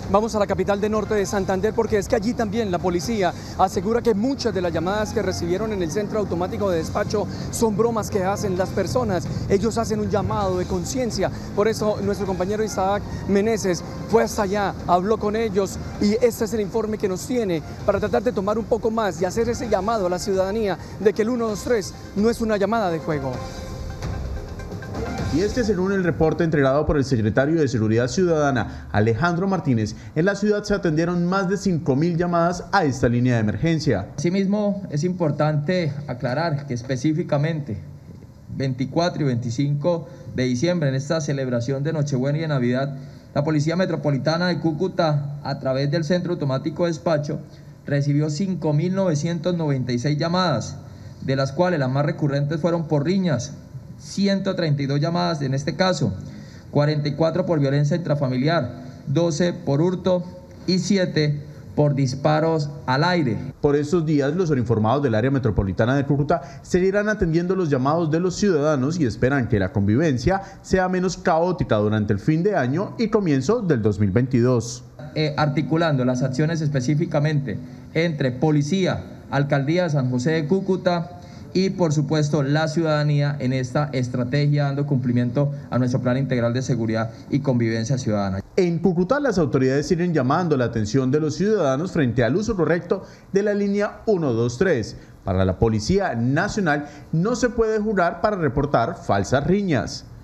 Vamos a la capital de norte de Santander porque es que allí también la policía asegura que muchas de las llamadas que recibieron en el centro automático de despacho son bromas que hacen las personas. Ellos hacen un llamado de conciencia. Por eso nuestro compañero Isaac Meneses fue hasta allá, habló con ellos y este es el informe que nos tiene para tratar de tomar un poco más y hacer ese llamado a la ciudadanía de que el 123 no es una llamada de juego. Y es que según el reporte entregado por el secretario de Seguridad Ciudadana, Alejandro Martínez, en la ciudad se atendieron más de 5.000 llamadas a esta línea de emergencia. Asimismo, es importante aclarar que específicamente 24 y 25 de diciembre, en esta celebración de Nochebuena y de Navidad, la Policía Metropolitana de Cúcuta, a través del Centro Automático de Despacho, recibió 5.996 llamadas, de las cuales las más recurrentes fueron por riñas, 132 llamadas en este caso, 44 por violencia intrafamiliar, 12 por hurto y 7 por disparos al aire. Por estos días, los uniformados del área metropolitana de Cúcuta seguirán atendiendo los llamados de los ciudadanos y esperan que la convivencia sea menos caótica durante el fin de año y comienzo del 2022. Articulando las acciones específicamente entre policía, alcaldía de San José de Cúcuta y por supuesto la ciudadanía en esta estrategia, dando cumplimiento a nuestro plan integral de seguridad y convivencia ciudadana. En Cúcuta las autoridades siguen llamando la atención de los ciudadanos frente al uso correcto de la línea 123. Para la Policía Nacional no se puede jurar para reportar falsas riñas.